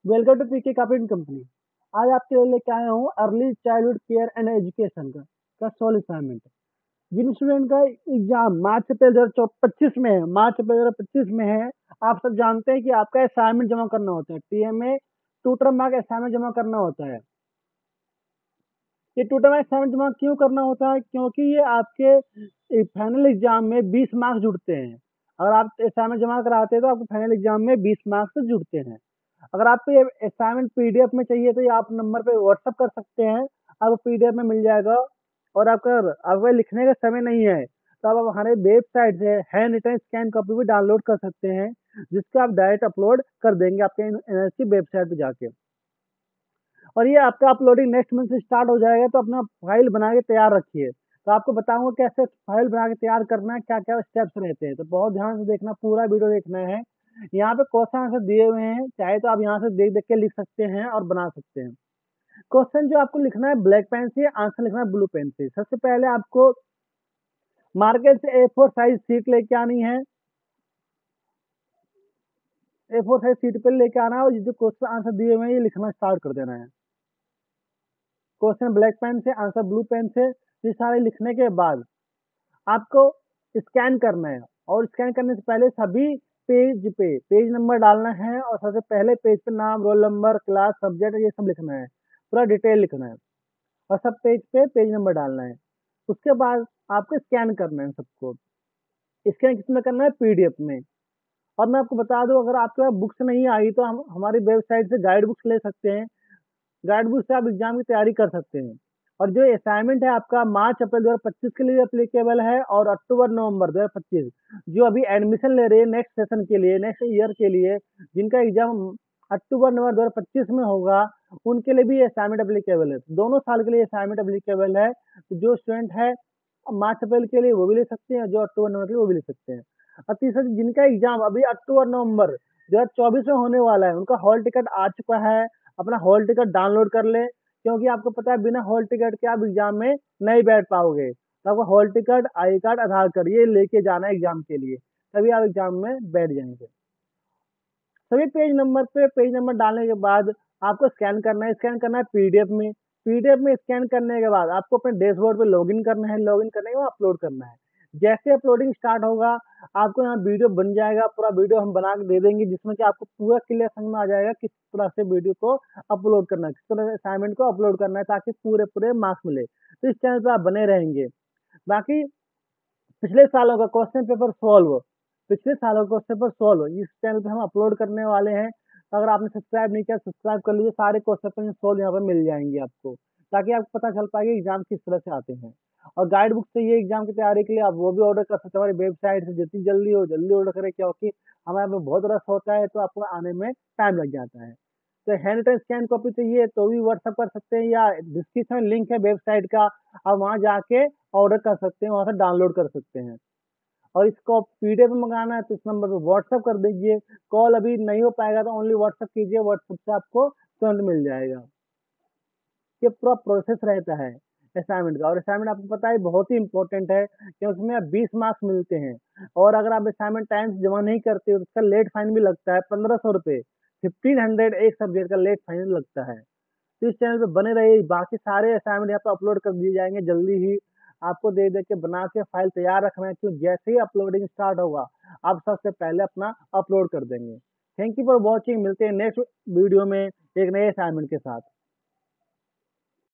Welcome to PK कार्पेंट company. आज आपके लिए लेके आया हूँ early childhood care and education का सोल असाइनमेंट। जिन स्टूडेंट का एग्जाम मार्च अप्रैल 2025 में है, मार्च अप्रैल 2025 में है, आप सब जानते हैं कि आपका असाइनमेंट जमा करना होता है। टीएमए टू मार्क असाइनमेंट जमा करना होता है। ये टू मार्क असाइनमेंट जमा क्यों करना होता है? क्योंकि ये आपके फाइनल एग्जाम में 20 मार्क्स जुड़ते हैं। अगर आप असाइनमेंट जमा कराते हैं तो आपको फाइनल एग्जाम में 20 मार्क्स जुड़ते हैं। अगर आपको ये असाइनमेंट पीडीएफ में चाहिए तो ये आप नंबर पे व्हाट्सअप कर सकते हैं, आपको पीडीएफ में मिल जाएगा। और आपका लिखने का समय नहीं है तो आप हमारे वेबसाइट से हैंड रिटन स्कैन कॉपी भी डाउनलोड कर सकते हैं, जिसका आप डायरेक्ट अपलोड कर देंगे आपके एनएससी वेबसाइट पे जाके। और ये आपका अपलोडिंग नेक्स्ट मंथ से स्टार्ट हो जाएगा, तो अपना फाइल बना के तैयार रखिए। तो आपको बताऊंगा कैसे फाइल बना के तैयार करना है, क्या क्या स्टेप्स रहते हैं। तो बहुत ध्यान से देखना, पूरा वीडियो देखना है। यहाँ पे क्वेश्चन आंसर दिए हुए हैं, चाहे तो आप यहाँ से देख देख के लिख सकते हैं और बना सकते हैं। क्वेश्चन जो आपको लिखना है ब्लैक पेन से, आंसर लिखना है ब्लू पेन से। सबसे पहले आपको मार्केट से A4 साइज शीट लेके आनी है। A4 साइज शीट पे लेके आना है और जो क्वेश्चन आंसर दिए हुए हैं ये लिखना स्टार्ट कर देना है। क्वेश्चन ब्लैक पेन से, आंसर ब्लू पेन से। ये सारे लिखने के बाद आपको स्कैन करना है, और स्कैन करने से पहले सभी पेज पे पेज नंबर डालना है, और सबसे पहले पेज पे नाम, रोल नंबर, क्लास, सब्जेक्ट ये सब लिखना है, पूरा डिटेल लिखना है। और सब पेज पे पेज नंबर डालना है। उसके बाद आपको स्कैन करना है सबको। स्कैन किसमें करना है? पीडीएफ में। और मैं आपको बता दूं, अगर आपके पास बुक्स नहीं आई तो हम हमारी वेबसाइट से गाइड बुक्स ले सकते हैं। गाइड बुक से आप एग्जाम की तैयारी कर सकते हैं। और जो असाइनमेंट है आपका मार्च अप्रैल 2025 के लिए एप्लीकेबल है, और अक्टूबर नवंबर 2025 जो अभी एडमिशन ले रहे हैं नेक्स्ट सेशन के लिए, नेक्स्ट ईयर के लिए, जिनका एग्जाम अक्टूबर नवंबर 2025 में होगा, उनके लिए भी असाइनमेंट एप्लीकेबल है। दोनों साल के लिए असाइनमेंट एप्लीकेबल है। तो जो स्टूडेंट है मार्च अप्रैल के लिए वो भी ले सकते हैं, जो अक्टूबर नवंबर के लिए वो भी ले सकते हैं। और तीसरा, जिनका एग्जाम अभी अक्टूबर नवंबर 2024 में होने वाला है, उनका हॉल टिकट आ चुका है, अपना हॉल टिकट डाउनलोड कर लें। क्योंकि आपको पता है बिना हॉल टिकट के आप एग्जाम में नहीं बैठ पाओगे। तो आपको hall ticket, I card, Aadhaar card ये लेके जाना है एग्जाम के लिए, तभी आप एग्जाम में बैठ जाएंगे। सभी पेज नंबर डालने के बाद आपको स्कैन करना है। स्कैन करना है पीडीएफ में। पीडीएफ में स्कैन करने के बाद आपको अपने डैशबोर्ड पे लॉगिन करना है। लॉगिन करने के बाद अपलोड करना है। जैसे अपलोडिंग स्टार्ट होगा, आपको यहाँ वीडियो बन जाएगा। पूरा वीडियो हम बना के दे देंगे, जिसमें कि आपको पूरा क्लियर समझ में आ जाएगा किस तरह से वीडियो को अपलोड करना है, किस तरह से असाइनमेंट को अपलोड करना है, ताकि पूरे पूरे मार्क्स मिले। तो इस चैनल पे आप बने रहेंगे। बाकी पिछले सालों का क्वेश्चन पेपर सॉल्व, पिछले सालों का क्वेश्चन पेपर सॉल्व इस चैनल पे हम अपलोड करने वाले हैं। तो अगर आपने सब्सक्राइब नहीं किया, सब्सक्राइब कर लीजिए। सारे क्वेश्चन पेपर सॉल्व यहाँ पर मिल जाएंगे आपको, ताकि आपको पता चल पाएगा एग्जाम किस तरह से आते हैं। और गाइड बुक चाहिए एग्जाम की तैयारी के लिए, आप वो भी ऑर्डर कर सकते हैं हमारी वेबसाइट से। जितनी जल्दी हो जल्दी ऑर्डर करें, क्योंकि हमारे यहाँ पे बहुत रश होता है, तो आपको आने में टाइम लग जाता है। तो हैंड रिटन स्कैन कॉपी चाहिए तो भी व्हाट्सअप कर सकते हैं, या डिस्क्रिप्शन में लिंक है वेबसाइट का, आप वहाँ जाके ऑर्डर कर सकते हैं, वहाँ से डाउनलोड कर सकते हैं। और इसको पीडीएफ में मंगाना है तो इस नंबर पे व्हाट्सअप कर दीजिए। कॉल अभी नहीं हो पाएगा तो ओनली व्हाट्सअप कीजिए, व्हाट्सअप से आपको तुरंत मिल जाएगा। ये पूरा प्रोसेस रहता है असाइनमेंट का। और असाइनमेंट आपको पता है बहुत ही इंपॉर्टेंट है, क्योंकि उसमें 20 मार्क्स मिलते हैं। और अगर आप असाइनमेंट टाइम से जमा नहीं करते हो तो उसका लेट फाइन भी लगता है, 1500 रुपये। 1500 एक सब्जेक्ट का लेट फाइन लगता है। तो इस चैनल पे बने रहिए। बाकी सारे असाइनमेंट यहाँ पे अपलोड कर दिए जाएंगे जल्दी ही। आपको दे दे के बना के फाइल तैयार रखना है, क्योंकि जैसे ही अपलोडिंग स्टार्ट होगा आप सबसे पहले अपना अपलोड कर देंगे। Thank you for watching. मिलते हैं नेक्स्ट वीडियो में एक नए असाइनमेंट के साथ।